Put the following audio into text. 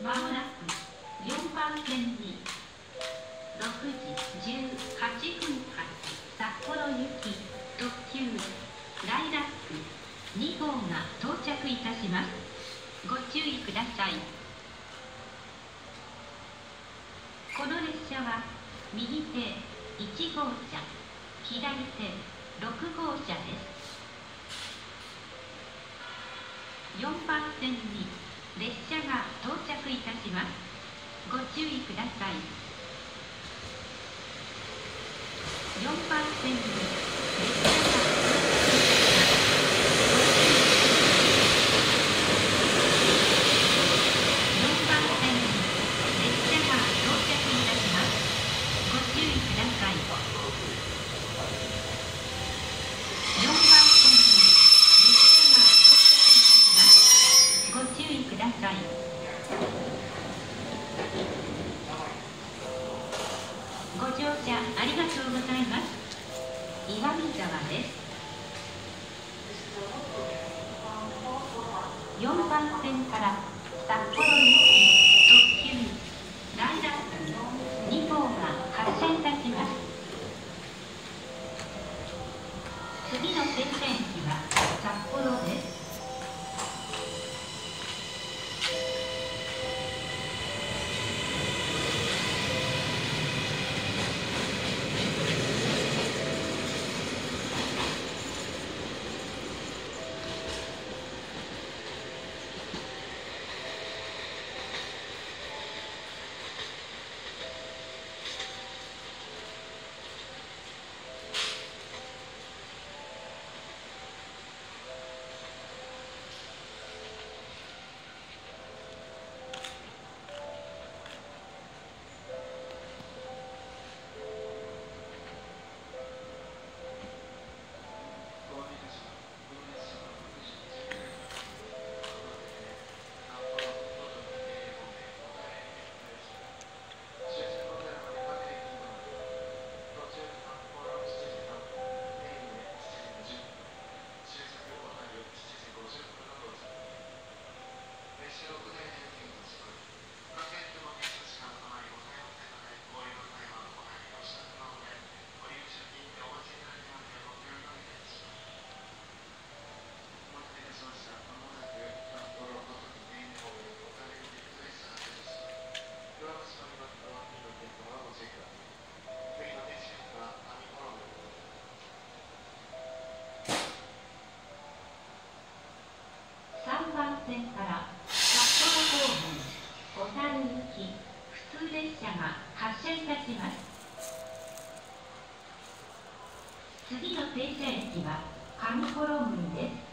まもなく4番線に6時18分発札幌行き特急ライラック2号が到着いたします。ご注意ください。この列車は右手1号車、左手6号車です。4番線に列車が到着いたします。ご注意ください。4番線に列車が到着いたします。ご乗車ありがとうございます。岩見沢です。4番線から札幌行き特急ライラック2号が発車いたします。次の停車駅は札幌です。3番線から札幌方面小樽行き普通列車が発車いたします。次の停車駅は上幌郡です。